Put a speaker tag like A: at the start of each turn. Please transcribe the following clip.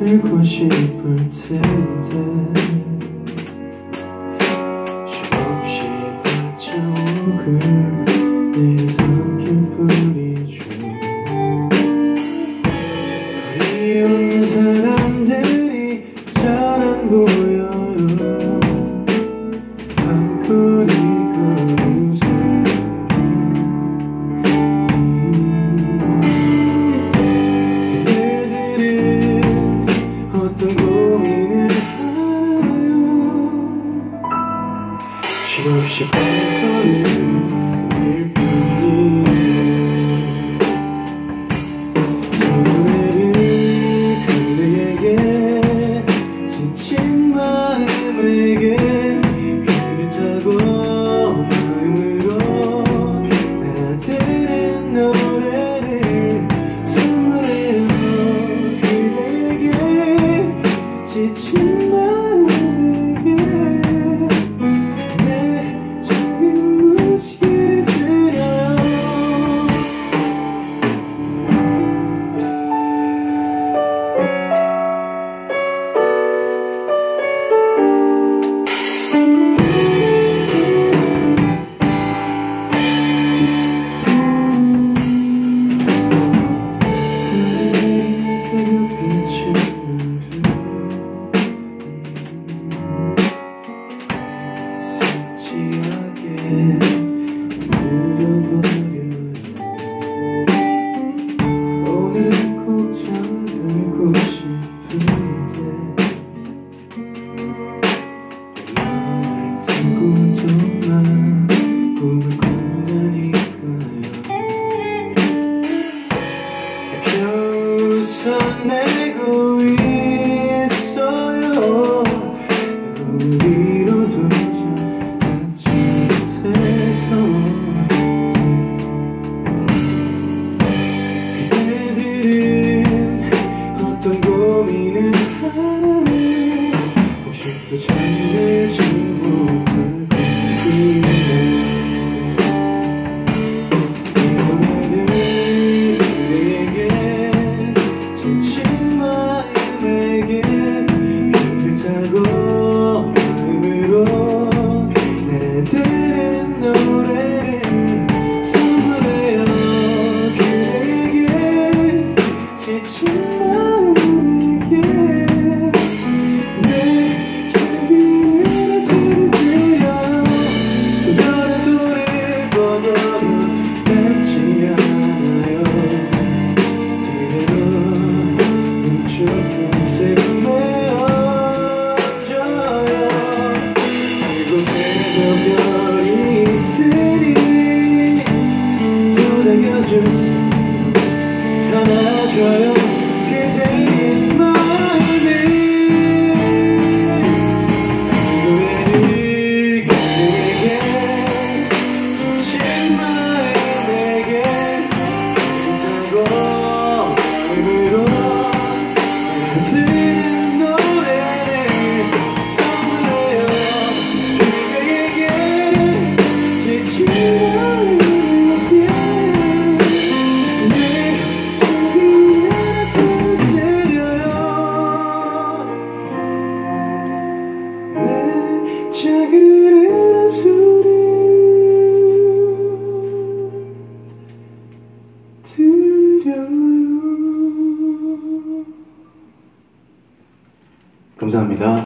A: 들고 싶을 텐데 쉼없이 닥쳐오글 내 삼킨 뿌리죠. 거리 없는 사람들이 잘 안 보여요. 밤거리가 무서워. 그대들은 어떤 고민을 하나요? 쉼없이 밤거리는 일뿐이에요. 노래를 그대에게 지친 마음에게 귀를 타고 마음으로 알아들은 노래를 선물해요. 그대에게 지친 마음에게 내 작은 무지를 드려요. 오늘은 꼭 잠들고 싶은데 날 두고도만 꿈을 꾼다니까요. 겨우 웃어내고 있어요. 우리로도 닿지 못해서 그대들은 어떤 고민을 하나요? 혹시 또 잠들지 못할 것이네. 오늘은 그대에게 지친 마음에게 귀를 타고 마음으로 날아들은 노래를 선물해요. 그대에게 지친 마음에게 내 작은 소리를 들려요. 또 다른 소리를 뻗어도 닿지 않아요. 그대로 멈춰 내어줘요. 이곳에도 별이 있으니 도닥여줄 수 안아줘요. 그대의 마음을 노래를 그대에게 지친 마음에게 타고 마음으로 들은 노래를 선물해요. 그대에게 지친 마음에게 내 작은 소리를 들려요. 내 작은 소리 들려요. 감사합니다.